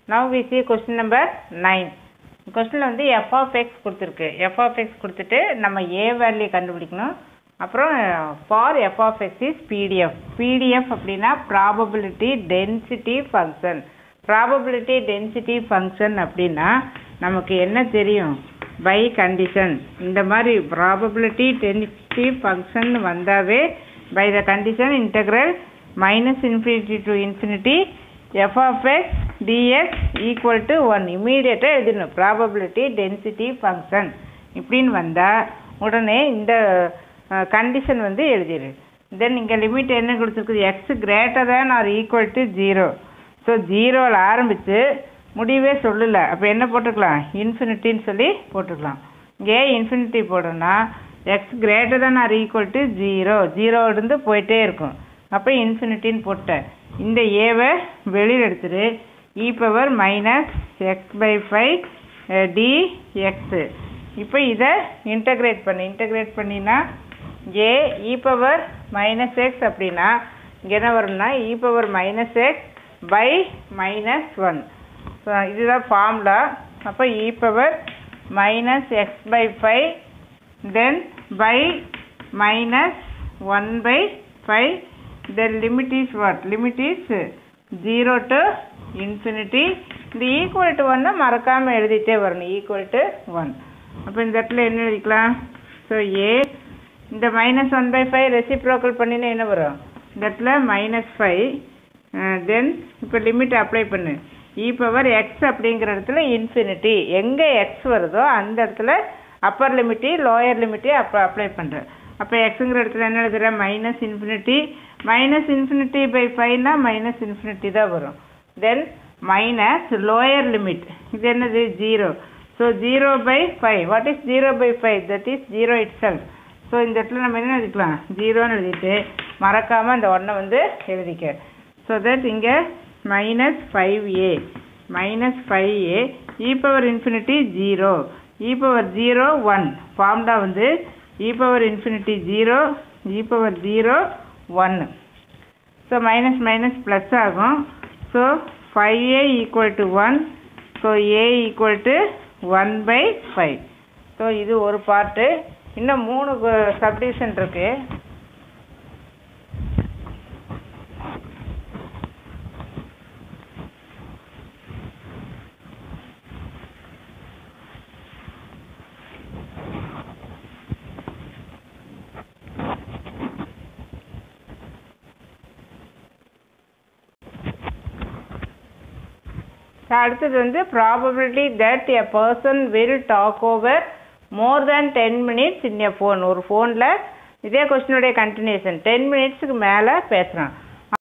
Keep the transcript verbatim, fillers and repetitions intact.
Now we see question number nine. Question வந்து f of x கொடுத்திருக்கு. f of x கொடுத்துட்டு நம்ம a value கண்டுபிடிக்கணும். அப்புறம் for f of x is pdf. pdf அப்படினா probability density function. probability density function அப்படினா நமக்கு என்ன தெரியும்? by condition. இந்த மாதிரி probability density function வந்தாவே by the condition integral minus infinity to infinity f of x dx equal to one. immediate எழுதிடணும் probability density function இப்படின்னு வந்தா உடனே இந்த கண்டிஷன் வந்து எழுதிடு. தென் இங்கே லிமிட் என்ன கொடுத்துருக்குது? x greater than or equal to zero. So ஜீரோவில் ஆரம்பித்து முடிவே சொல்லலை. அப்போ என்ன போட்டுக்கலாம்? இன்ஃபினிட்டின்னு சொல்லி போட்டுக்கலாம். இங்கே இன்ஃபினிட்டி போட்டோம்னா x greater than or equal to zero. ஜீரோவிலிருந்து போயிட்டே இருக்கும். அப்போ இன்ஃபினிட்டின்னு போட்டேன். இந்த ஏவை வெளியில் எடுத்துரு. e power minus x by five d x. இப்போ இதை இன்டகிரேட் பண்ணி இன்டகிரேட் பண்ணினா a e power minus x அப்படின்னா இங்கே என்ன வரும்னா e power minus x by minus one. So இதுதான் ஃபார்முலா. அப்போ e power minus x by five then by minus one by five. then limit is what? limit is zero to infinity. இந்த equal to one மறக்காம எழுதிட்டே வரணும். equal to one. அப்போ இந்த இடத்துல என்ன எழுதிக்கலாம்? ஸோ a இந்த minus one by five reciprocal பண்ணினா என்ன வரும்? இந்த இடத்துல மைனஸ் ஃபைவ். தென் இப்போ லிமிட் அப்ளை பண்ணு. இ பவர் எக்ஸ் அப்படிங்கிற இடத்துல இன்ஃபினிட்டி. எங்கே எக்ஸ் வருதோ அந்த இடத்துல அப்பர் லிமிட்டி லோயர் லிமிட்டி அப்போ அப்ளை பண்ணுறேன். அப்போ எக்ஸுங்கிற இடத்துல என்ன எழுதுகிற? Minus infinity. Minus infinity by ஃபைவ்னா மைனஸ் இன்ஃபினிட்டி தான் வரும். தென் மைனஸ் லோயர் லிமிட் இது என்னது? Zero. So zero by five. What is zero by five? That is zero itself. So இந்த இடத்துல நம்ம என்ன எழுதிக்கலாம்? ஜீரோன்னு எழுதிட்டு மறக்காமல் அந்த ஒன்றை வந்து எழுதிக்க. ஸோ தட் இங்கே minus five a minus five a e power infinity zero e power zero one. Formula வந்து e power infinity zero e power zero ஒன்று. ஸோ மைனஸ் மைனஸ் ப்ளஸ் ஆகும். So five a equal to one. So a equal to one by five. So இது ஒரு part. இன்னும் மூணு subdivision இருக்குது. அடுத்தது வந்து probability that a person will talk over more than ten minutes in a phone. ஒரு ஃபோனில் இதே கொஸ்டினுடைய கண்டினியூஷன் டென் மினிட்ஸுக்கு மேலே பேசுகிறான்.